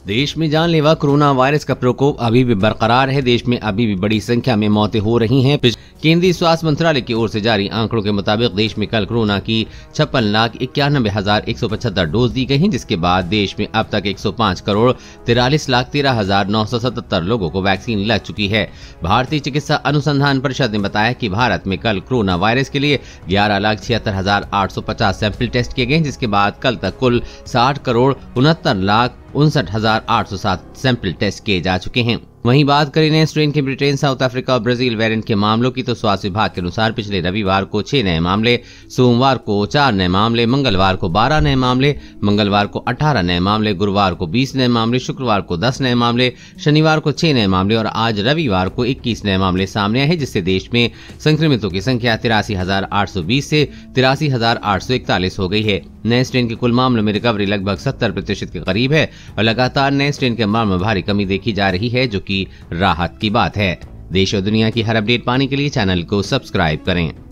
देश में जानलेवा कोरोना वायरस का प्रकोप अभी भी बरकरार है। देश में अभी भी बड़ी संख्या में मौतें हो रही हैं। केंद्रीय स्वास्थ्य मंत्रालय की ओर से जारी आंकड़ों के मुताबिक देश में कल कोरोना की 56,91,175 डोज दी गई हैं, जिसके बाद देश में अब तक 105,43,13,977 लोगों को वैक्सीन लग चुकी है। भारतीय चिकित्सा अनुसंधान परिषद ने बताया कि भारत में कल कोरोना वायरस के लिए 11,76,850 सैंपल टेस्ट किए गए, जिसके बाद कल तक कुल 60,69,59,807 सैंपल टेस्ट किए जा चुके हैं। वहीं बात करें नए स्ट्रेन के ब्रिटेन, साउथ अफ्रीका और ब्राजील वेरिएंट के मामलों की, तो स्वास्थ्य विभाग के अनुसार पिछले रविवार को 6 नए मामले, सोमवार को 4 नए मामले, मंगलवार को 12 नए मामले, मंगलवार को 18 नए मामले, गुरुवार को 20 नए मामले, शुक्रवार को 10 नए मामले, शनिवार को 6 नए मामले और आज रविवार को 21 नए मामले सामने आए हैं, जिससे देश में संक्रमितों की संख्या 83,820 से 83,841 हो गई है। नए स्ट्रेन के कुल मामलों में रिकवरी लगभग 70% के करीब है और लगातार नए स्ट्रेन के मामलों में भारी कमी देखी जा रही है, जो कि राहत की बात है। देश और दुनिया की हर अपडेट पाने के लिए चैनल को सब्सक्राइब करें।